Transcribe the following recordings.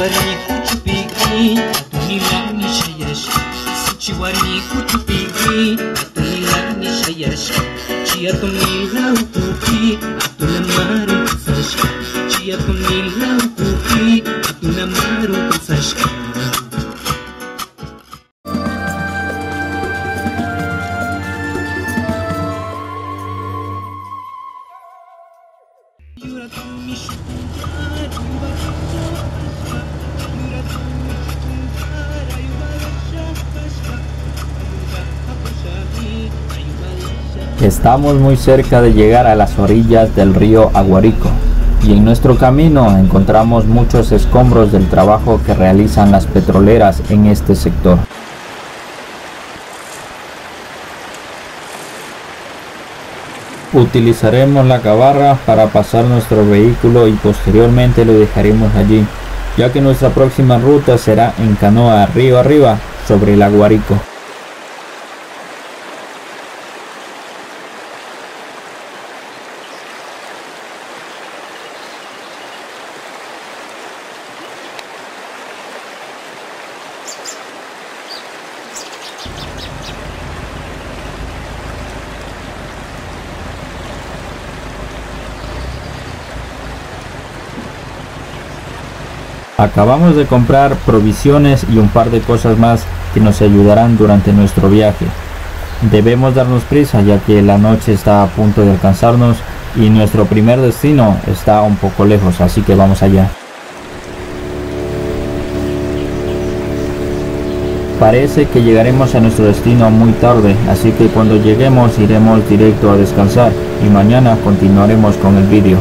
Sichiwariku chupiki atunilani shayash. Sichiwariku chupiki atunilani shayash. Chiatunila ukupi atunamaru kusashka. Chiatunila ukupi atunamaru kusashka. Estamos muy cerca de llegar a las orillas del río Aguarico y en nuestro camino encontramos muchos escombros del trabajo que realizan las petroleras en este sector. Utilizaremos la cabarra para pasar nuestro vehículo y posteriormente lo dejaremos allí, ya que nuestra próxima ruta será en canoa río arriba sobre el Aguarico. Acabamos de comprar provisiones y un par de cosas más que nos ayudarán durante nuestro viaje. Debemos darnos prisa ya que la noche está a punto de alcanzarnos y nuestro primer destino está un poco lejos, así que vamos allá. Parece que llegaremos a nuestro destino muy tarde, así que cuando lleguemos iremos directo a descansar y mañana continuaremos con el vídeo.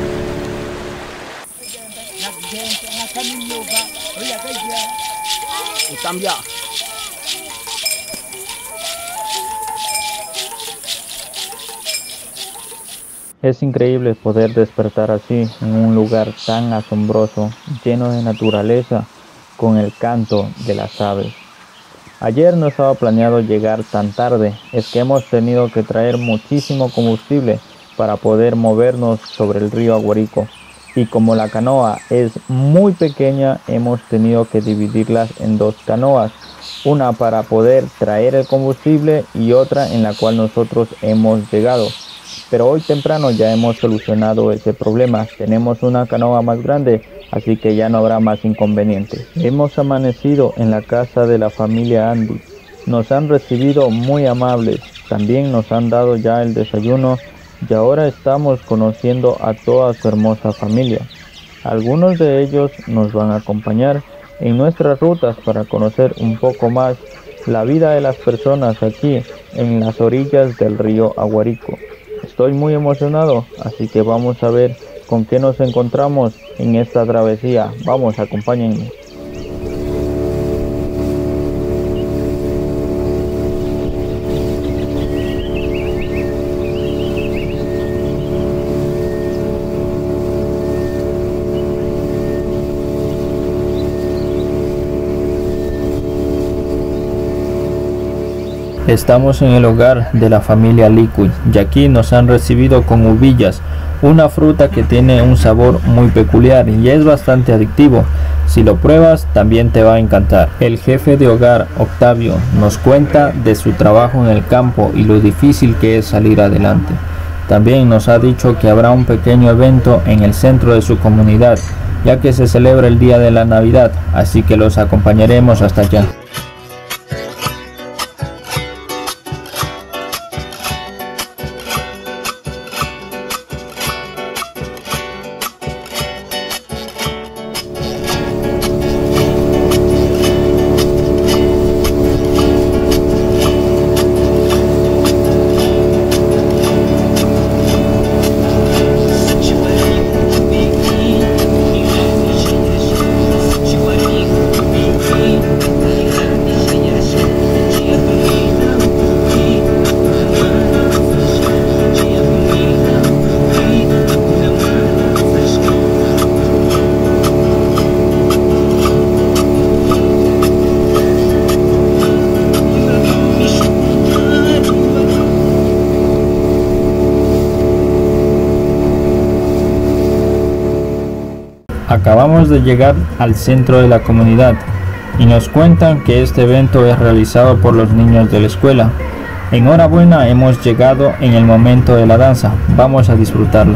Es increíble poder despertar así en un lugar tan asombroso, lleno de naturaleza, con el canto de las aves. Ayer no estaba planeado llegar tan tarde, es que hemos tenido que traer muchísimo combustible para poder movernos sobre el río Aguarico. Y como la canoa es muy pequeña, hemos tenido que dividirlas en dos canoas, una para poder traer el combustible y otra en la cual nosotros hemos llegado. Pero hoy temprano ya hemos solucionado ese problema, tenemos una canoa más grande, así que ya no habrá más inconvenientes. Hemos amanecido en la casa de la familia Andy, nos han recibido muy amables, también nos han dado ya el desayuno y ahora estamos conociendo a toda su hermosa familia. Algunos de ellos nos van a acompañar en nuestras rutas para conocer un poco más la vida de las personas aquí en las orillas del río Aguarico. Estoy muy emocionado, así que vamos a ver con qué nos encontramos en esta travesía. Vamos, acompáñenme. Estamos en el hogar de la familia Liquid y aquí nos han recibido con uvillas, una fruta que tiene un sabor muy peculiar y es bastante adictivo. Si lo pruebas también te va a encantar. El jefe de hogar, Octavio, nos cuenta de su trabajo en el campo y lo difícil que es salir adelante. También nos ha dicho que habrá un pequeño evento en el centro de su comunidad, ya que se celebra el día de la Navidad, así que los acompañaremos hasta allá. Acabamos de llegar al centro de la comunidad y nos cuentan que este evento es realizado por los niños de la escuela. Enhorabuena, hemos llegado en el momento de la danza. Vamos a disfrutarlo.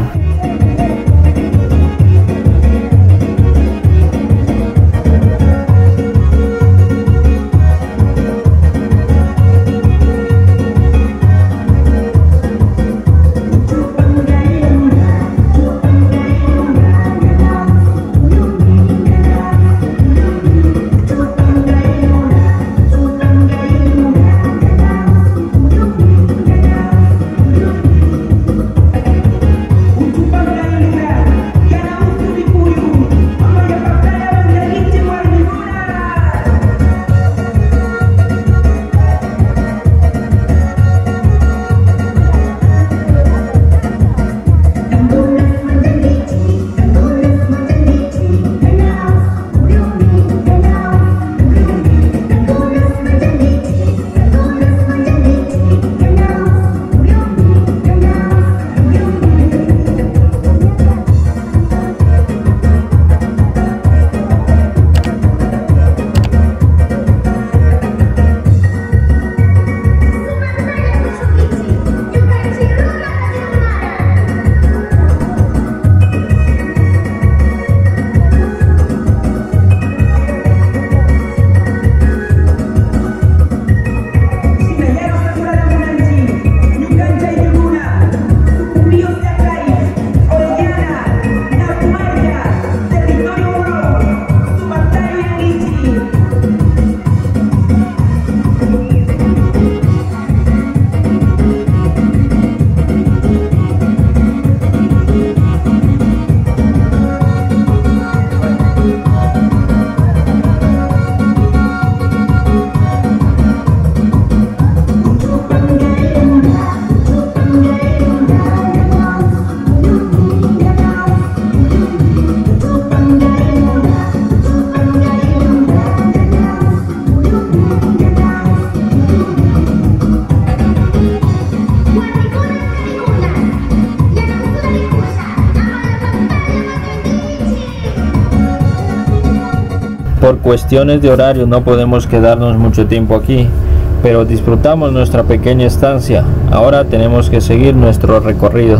Por cuestiones de horario no podemos quedarnos mucho tiempo aquí, pero disfrutamos nuestra pequeña estancia. Ahora tenemos que seguir nuestro recorrido.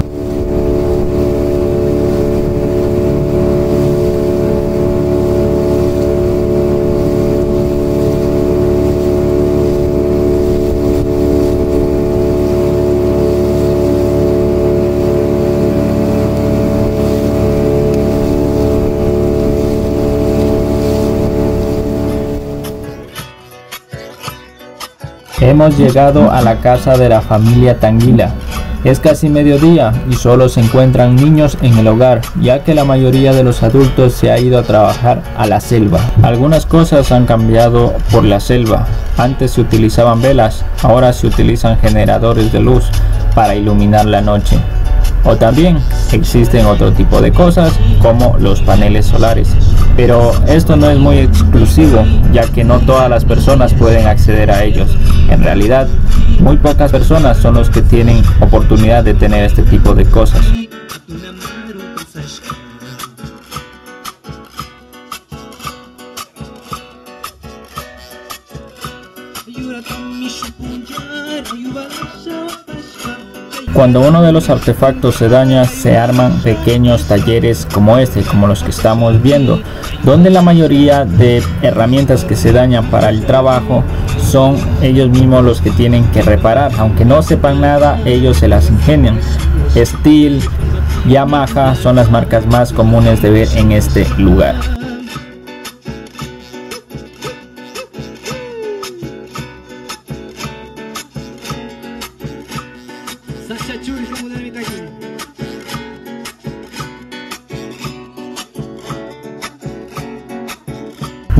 Hemos llegado a la casa de la familia Tanguila. Es casi mediodía y solo se encuentran niños en el hogar, ya que la mayoría de los adultos se ha ido a trabajar a la selva. Algunas cosas han cambiado por la selva. Antes se utilizaban velas, ahora se utilizan generadores de luz para iluminar la noche. O también existen otro tipo de cosas como los paneles solares. Pero esto no es muy exclusivo, ya que no todas las personas pueden acceder a ellos. En realidad, muy pocas personas son los que tienen oportunidad de tener este tipo de cosas. Cuando uno de los artefactos se daña, se arman pequeños talleres como este, como los que estamos viendo, donde la mayoría de herramientas que se dañan para el trabajo son ellos mismos los que tienen que reparar. Aunque no sepan nada, ellos se las ingenian. Stihl, Yamaha son las marcas más comunes de ver en este lugar.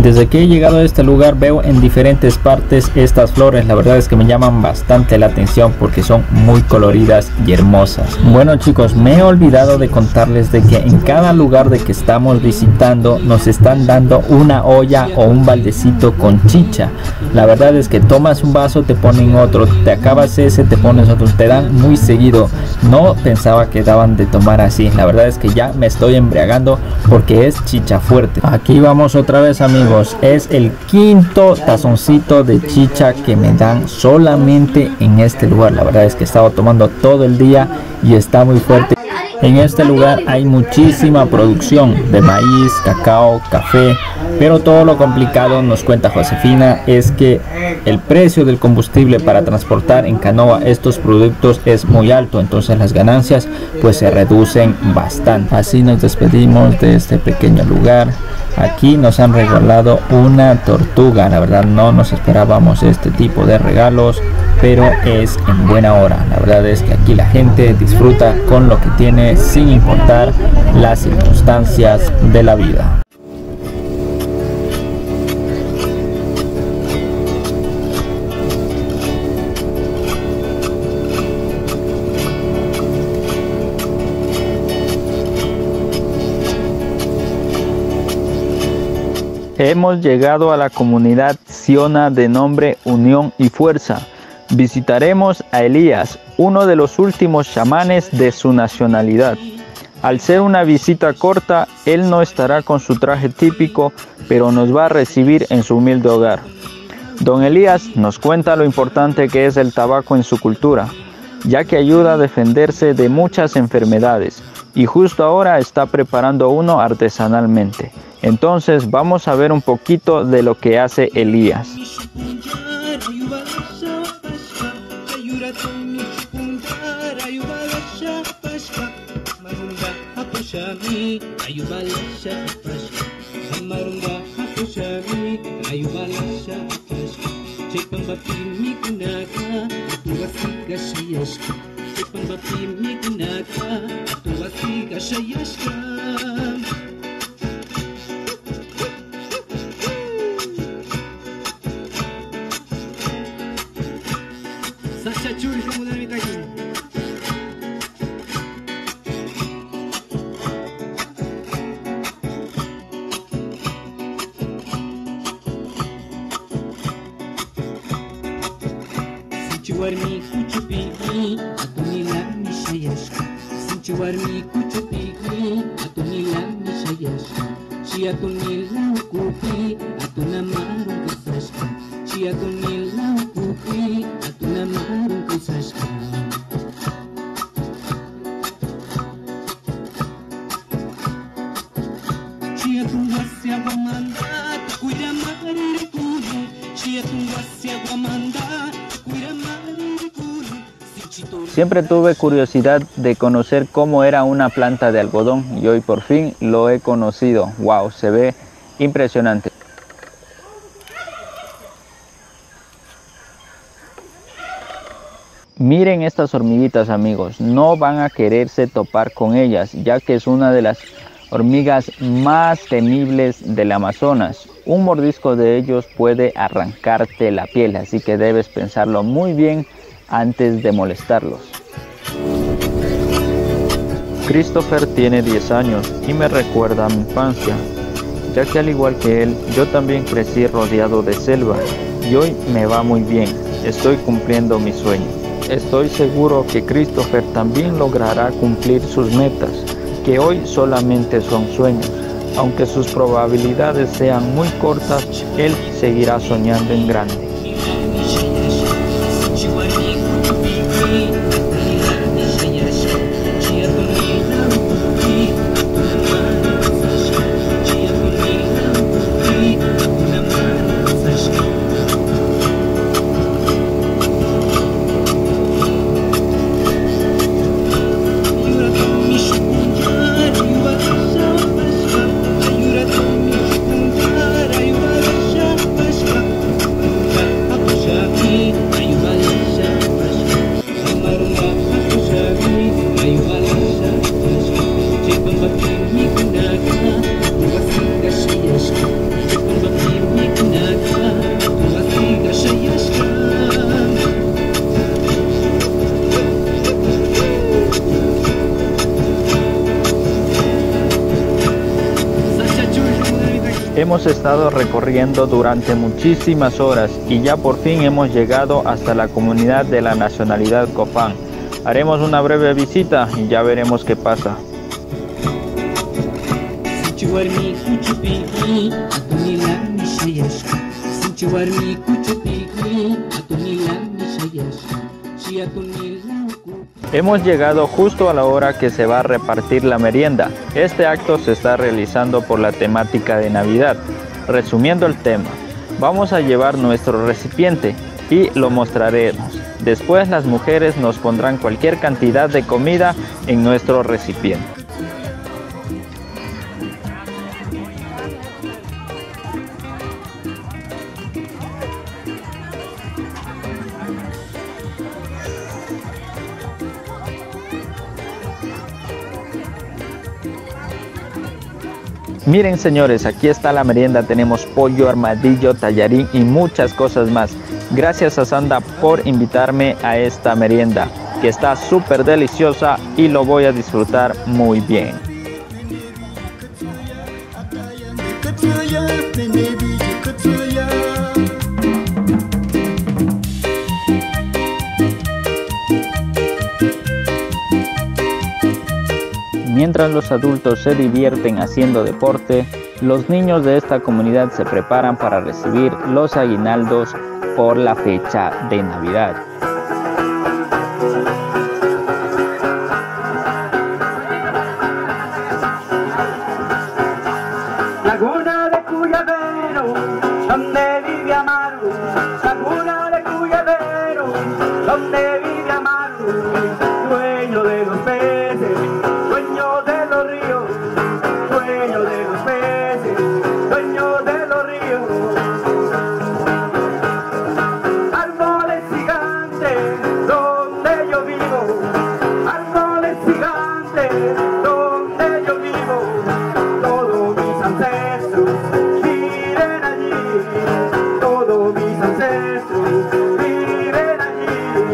Desde que he llegado a este lugar veo en diferentes partes estas flores. La verdad es que me llaman bastante la atención porque son muy coloridas y hermosas. Bueno chicos, me he olvidado de contarles de que en cada lugar de que estamos visitando nos están dando una olla o un baldecito con chicha. La verdad es que tomas un vaso, te ponen otro, te acabas ese, te pones otro, te dan muy seguido. No pensaba que daban de tomar así. La verdad es que ya me estoy embriagando porque es chicha fuerte. Aquí vamos otra vez amigos, es el quinto tazoncito de chicha que me dan solamente en este lugar. La verdad es que he estado tomando todo el día y está muy fuerte. En este lugar hay muchísima producción de maíz, cacao, café, pero todo lo complicado, nos cuenta Josefina, es que el precio del combustible para transportar en canoa estos productos es muy alto, entonces las ganancias pues se reducen bastante. Así nos despedimos de este pequeño lugar. Aquí nos han regalado una tortuga, la verdad no nos esperábamos este tipo de regalos, pero es en buena hora. La verdad es que aquí la gente disfruta con lo que tiene sin importar las circunstancias de la vida. Hemos llegado a la comunidad Siona de nombre Unión y Fuerza. Visitaremos a Elías, uno de los últimos chamanes de su nacionalidad. Al ser una visita corta, él no estará con su traje típico, pero nos va a recibir en su humilde hogar. Don Elías nos cuenta lo importante que es el tabaco en su cultura, ya que ayuda a defenderse de muchas enfermedades, y justo ahora está preparando uno artesanalmente. Entonces vamos a ver un poquito de lo que hace Elías. Warmi kuchupiki atunila mishayashka Sinchi warmi kuchupiki atunila mishayashka Chi atunila ukupi atuna marun kusashka Chi atunila ukupi atuna marun kusashka Chi atungasya wamanda kuira mariri kudu Chi atungasya wamanda kuira mariri. Siempre tuve curiosidad de conocer cómo era una planta de algodón y hoy por fin lo he conocido. ¡Wow! Se ve impresionante. Miren estas hormiguitas amigos, no van a quererse topar con ellas, ya que es una de las hormigas más temibles del Amazonas. Un mordisco de ellos puede arrancarte la piel, así que debes pensarlo muy bien antes de molestarlos. Christopher tiene 10 años y me recuerda a mi infancia, ya que al igual que él, yo también crecí rodeado de selva y hoy me va muy bien, estoy cumpliendo mi sueño. Estoy seguro que Christopher también logrará cumplir sus metas, que hoy solamente son sueños. Aunque sus probabilidades sean muy cortas, él seguirá soñando en grande. Hemos estado recorriendo durante muchísimas horas y ya por fin hemos llegado hasta la comunidad de la nacionalidad Copán. Haremos una breve visita y ya veremos qué pasa. Hemos llegado justo a la hora que se va a repartir la merienda. Este acto se está realizando por la temática de Navidad. Resumiendo el tema, vamos a llevar nuestro recipiente y lo mostraremos. Después las mujeres nos pondrán cualquier cantidad de comida en nuestro recipiente. Miren señores, aquí está la merienda, tenemos pollo, armadillo, tallarín y muchas cosas más. Gracias a Sandra por invitarme a esta merienda, que está súper deliciosa y lo voy a disfrutar muy bien. Mientras los adultos se divierten haciendo deporte, los niños de esta comunidad se preparan para recibir los aguinaldos por la fecha de Navidad. Laguna de Cuyabero, donde vive Amaru. Laguna de Cuyabero, donde vive Amaru. Dueño de los peces, dueño de los ríos, dueño de los peces, dueño de los ríos. Árboles gigantes, donde yo vivo, árboles gigantes, donde yo vivo. Todos mis ancestros viven allí, todos mis ancestros viven allí.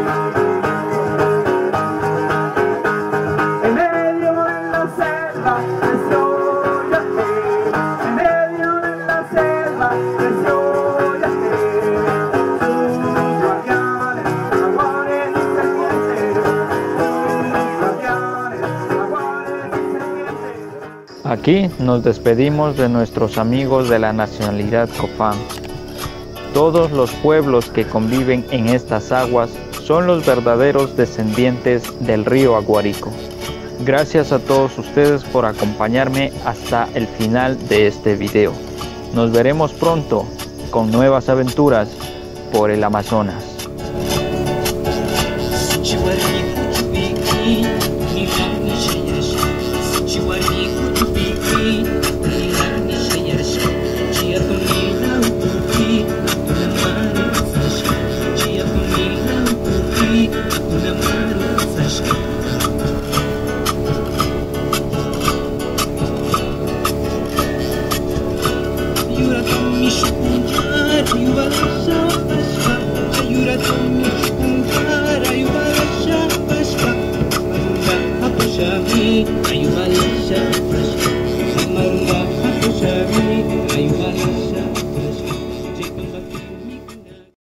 En medio de la selva creció Yahvé, en medio de la selva creció Yahvé. Sus guardianes, jaguares y serpientes, sus guardianes, jaguares y serpientes. Aquí nos despedimos de nuestros amigos de la nacionalidad Copán. Todos los pueblos que conviven en estas aguas son los verdaderos descendientes del río Aguarico. Gracias a todos ustedes por acompañarme hasta el final de este video. Nos veremos pronto con nuevas aventuras por el Amazonas.